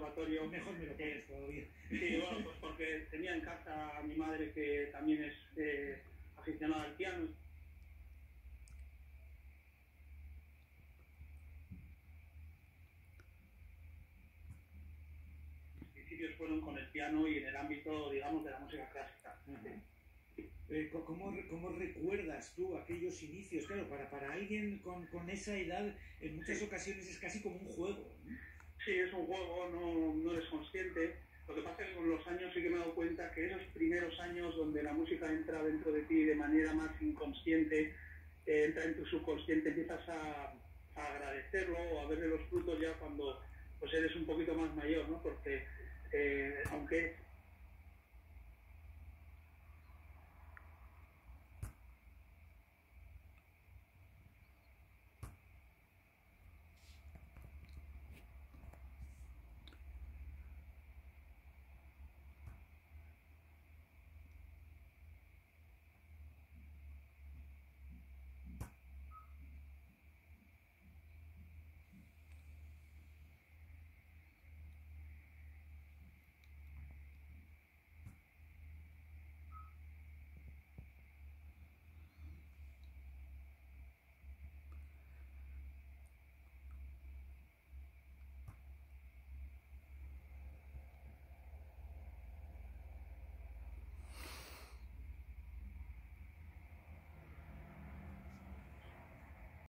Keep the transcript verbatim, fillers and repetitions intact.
conservatorio. Mejor me lo pones todavía. Sí, bueno, pues porque tenía en casa a mi madre que también es eh, aficionada al piano. Los principios fueron con el piano y en el ámbito, digamos, de la música clásica. Ajá. Eh, ¿cómo, ¿Cómo recuerdas tú aquellos inicios? Claro, para, para alguien con, con esa edad, en muchas Sí. ocasiones es casi como un juego, ¿no? Sí, es un juego, no, no eres consciente. Lo que pasa es que con los años sí que me he dado cuenta que esos primeros años donde la música entra dentro de ti de manera más inconsciente, eh, entra en tu subconsciente, empiezas a, a agradecerlo o a verle los frutos ya cuando pues eres un poquito más mayor, ¿no? Porque eh, aunque